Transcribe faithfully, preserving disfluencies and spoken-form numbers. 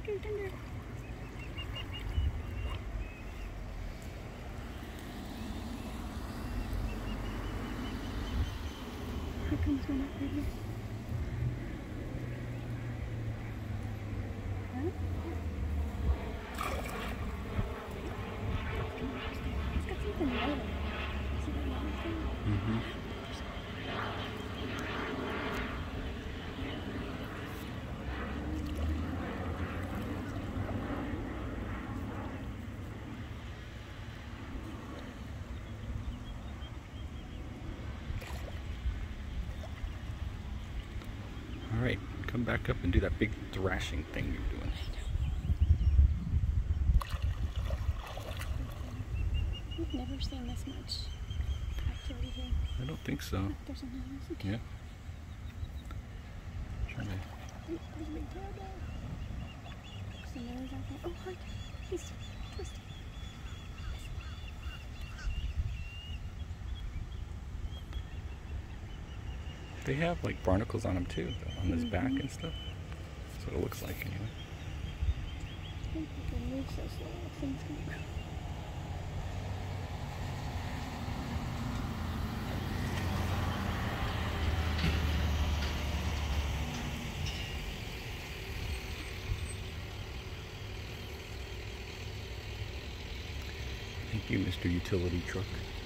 Thunder, thunder. Here comes one up right here. Huh? It's got something yellow. See that yellow thing? Mm-hmm. All right, come back up and do that big thrashing thing you're doing. We've never seen this much activity here. I don't think so. Look, there's another one. Yeah. Trying to... Ooh, there's a big tail dog. There's a nose out there. Oh, look. He's twisting. They have like barnacles on them too, though, on his Mm-hmm. back and stuff. That's what it looks like anyway. I think we can move so slow. Things can go. Thank you, Mister Utility Truck.